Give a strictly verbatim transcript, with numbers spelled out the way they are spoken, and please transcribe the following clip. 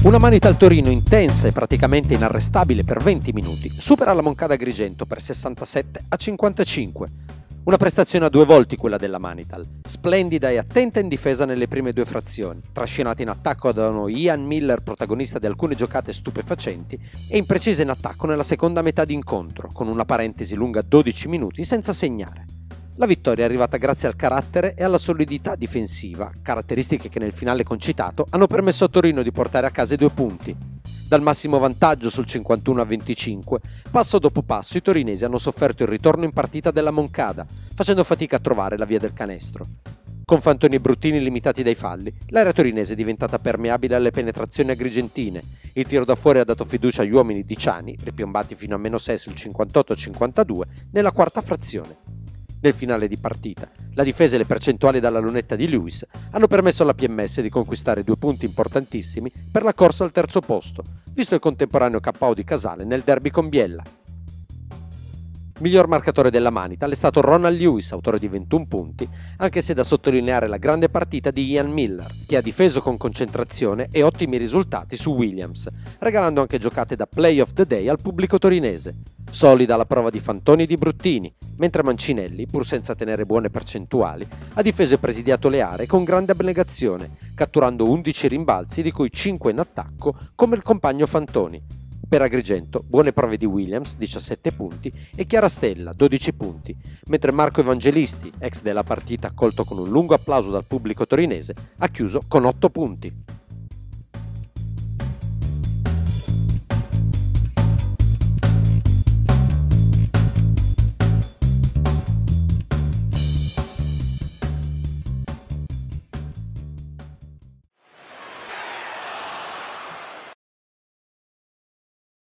Una manita al Torino intensa e praticamente inarrestabile per venti minuti supera la Moncada Agrigento per sessantasette a cinquantacinque. Una prestazione a due volti quella della Manital, splendida e attenta in difesa nelle prime due frazioni, trascinata in attacco da uno Ian Miller protagonista di alcune giocate stupefacenti e imprecisa in attacco nella seconda metà di incontro, con una parentesi lunga dodici minuti senza segnare. La vittoria è arrivata grazie al carattere e alla solidità difensiva, caratteristiche che nel finale concitato hanno permesso a Torino di portare a casa i due punti. Dal massimo vantaggio sul cinquantuno a venticinque, passo dopo passo i torinesi hanno sofferto il ritorno in partita della Moncada, facendo fatica a trovare la via del canestro. Con Fantoni e Bruttini limitati dai falli, l'area torinese è diventata permeabile alle penetrazioni agrigentine. Il tiro da fuori ha dato fiducia agli uomini di Ciani, ripiombati fino a meno sei sul cinquantotto a cinquantadue, nella quarta frazione. Nel finale di partita, la difesa e le percentuali dalla lunetta di Lewis hanno permesso alla P M S di conquistare due punti importantissimi per la corsa al terzo posto, visto il contemporaneo K O di Casale nel derby con Biella. Miglior marcatore della Manital è stato Ronald Lewis, autore di ventuno punti, anche se è da sottolineare la grande partita di Ian Miller, che ha difeso con concentrazione e ottimi risultati su Williams, regalando anche giocate da Play of the Day al pubblico torinese. Solida la prova di Fantoni e di Bruttini, mentre Mancinelli, pur senza tenere buone percentuali, ha difeso e presidiato le aree con grande abnegazione, catturando undici rimbalzi di cui cinque in attacco come il compagno Fantoni. Per Agrigento, buone prove di Williams, diciassette punti, e Chiarastella, dodici punti, mentre Marco Evangelisti, ex della partita accolto con un lungo applauso dal pubblico torinese, ha chiuso con otto punti.